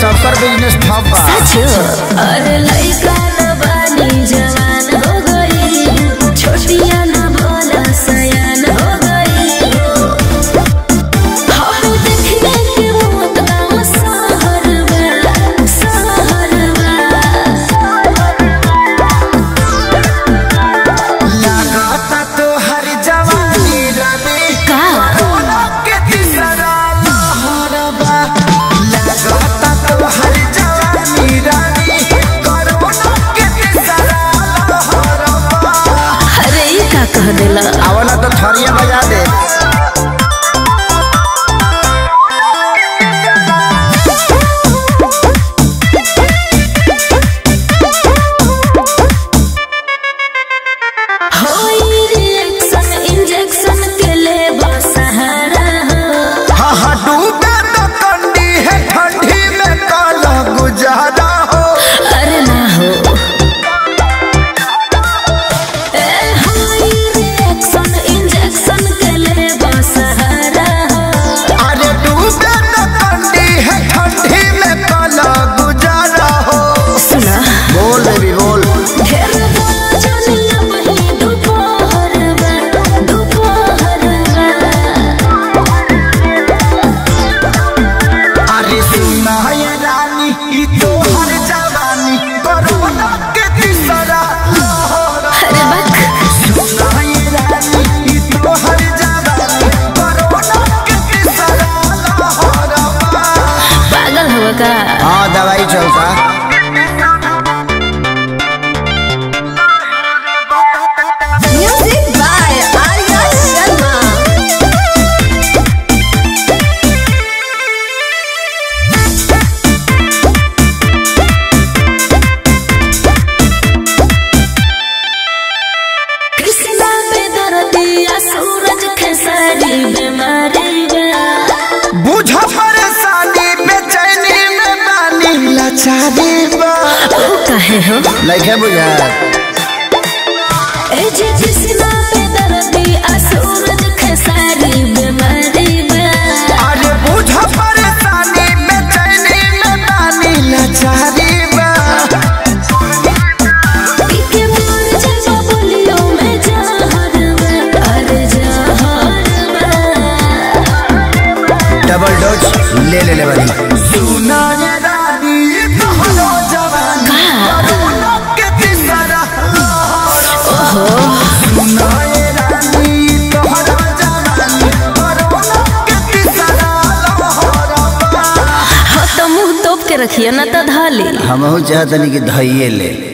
सबकर बिजनेस ठप बा। अरे लइका न बानी जवान हो गई, छोटिया न भोला सयान हो गई। हम देखने के मौत गाँव शहर बा, शहर बा। लागता तो हर जवानी रवि का के तीसरा लहर बा। लागता तो हर जवानी रवि कोरोना के तीसरा लहर बा। अरे ई का कह देला? आवला तो थरिया बजा दे। हाँ दवाई चलता। Music by Arya Sharma. कृष्णा पे दर्दिया सूरज खेसारी बीमारी बा। बुझ परेशानी बेचैनी में बानी लाचारी बा। काहे हो लइके बुझा ए जी कृष्णा पे दर्दिया सूरज खेसारी बीमारी बा। अरे बुझ परेशानी बेचैनी में बानी लाचारी बा। पीके मोर जब बोलियो में जहर बा, अरे जहर बा। डबल डोज ले वाली। सुना ये रानी तोहरो जवान कोरोना के तीसरा लहर। सुना ये रानी तोहरो जवान कोरोना के तीसरा लहर। हाँ तो मुँह तोप के रखिए ना तो धाली। हमहू चाहतनी कि धइये ले।